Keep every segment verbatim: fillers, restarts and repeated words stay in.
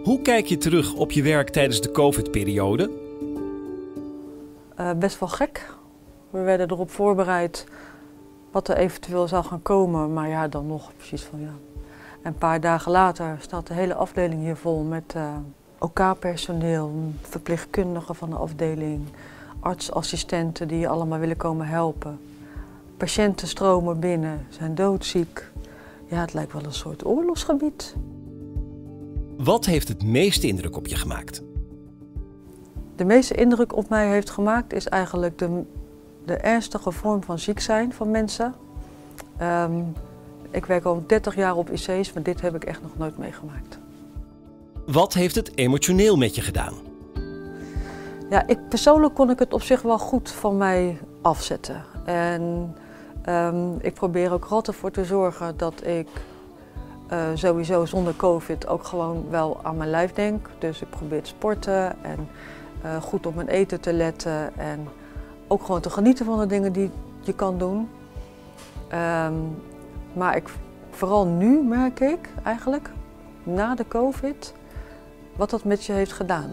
Hoe kijk je terug op je werk tijdens de COVID-periode? Uh, best wel gek. We werden erop voorbereid wat er eventueel zou gaan komen, maar ja, dan nog precies van ja. En een paar dagen later staat de hele afdeling hier vol met uh, O K-personeel, verpleegkundigen van de afdeling, artsassistenten die je allemaal willen komen helpen. Patiënten stromen binnen, zijn doodziek. Ja, het lijkt wel een soort oorlogsgebied. Wat heeft het meeste indruk op je gemaakt? De meeste indruk op mij heeft gemaakt is eigenlijk de, de ernstige vorm van ziek zijn van mensen. Um, ik werk al dertig jaar op I C's, maar dit heb ik echt nog nooit meegemaakt. Wat heeft het emotioneel met je gedaan? Ja, ik, persoonlijk kon ik het op zich wel goed van mij afzetten. En um, ik probeer ook altijd voor te zorgen dat ik uh, sowieso zonder COVID ook gewoon wel aan mijn lijf denk. Dus ik probeer te sporten en uh, goed op mijn eten te letten en ook gewoon te genieten van de dingen die je kan doen. Um, maar ik, vooral nu merk ik eigenlijk, na de COVID, wat dat met je heeft gedaan.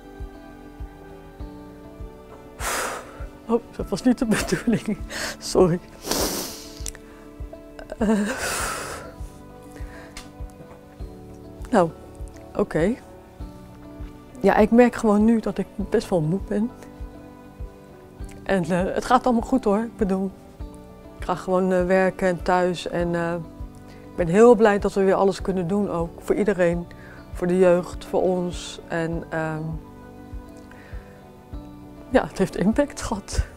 Oh, dat was niet de bedoeling. Sorry. Uh, nou, oké. Okay. Ja, ik merk gewoon nu dat ik best wel moe ben. En uh, het gaat allemaal goed hoor. Ik bedoel, ik ga gewoon uh, werken en thuis. En uh, ik ben heel blij dat we weer alles kunnen doen ook. Voor iedereen. Voor de jeugd, voor ons. En uh, ja, het heeft impact gehad.